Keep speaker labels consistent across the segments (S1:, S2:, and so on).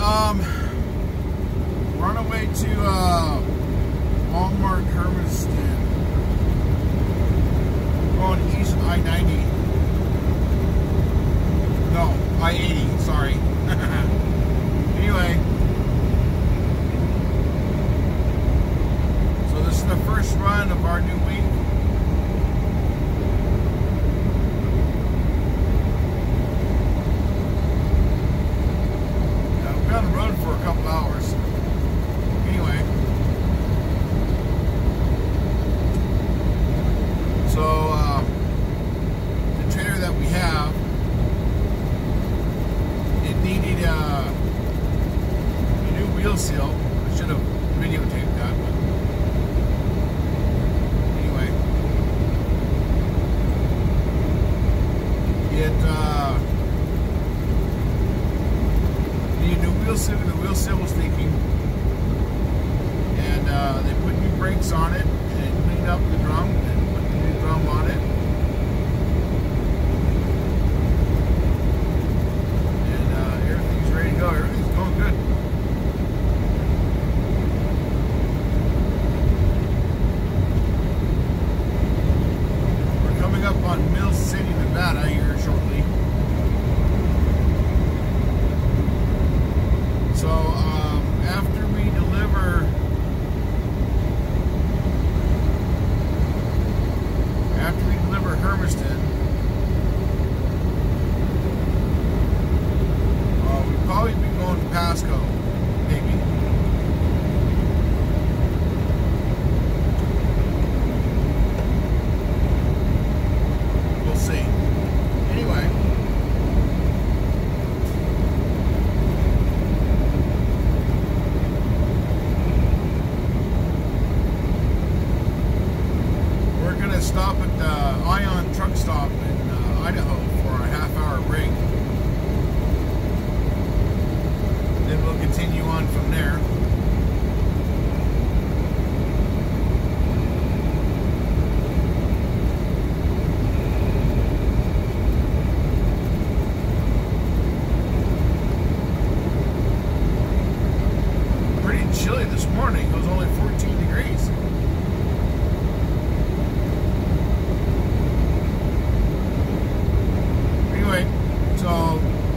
S1: We're on our way to Walmart Hermiston. Going east I-90. No, I-80, sorry. Anyway. So this is the first run of our new week. We've been on the road for a couple hours. Anyway. So, the trailer that we have, it needed a new wheel seal. I should have videotaped that, but anyway. It needed a new wheel seal. The wheel seal was leaking. And they put new brakes on it and cleaned up the drum and put the new drum on it. And everything's ready to go. Everything's going good. We're coming up on Mill City, Nevada here shortly. So after we deliver Hermiston, we'll probably be going to Pasco, maybe. We'll see. Anyway. We're going to stop at the Ion truck stop in Idaho for a half-hour break. Then we'll continue on from there. Pretty chilly this morning. It was only 14 degrees.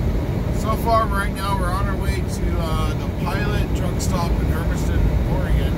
S1: So far right now we're on our way to the Pilot truck stop in Hermiston, Oregon.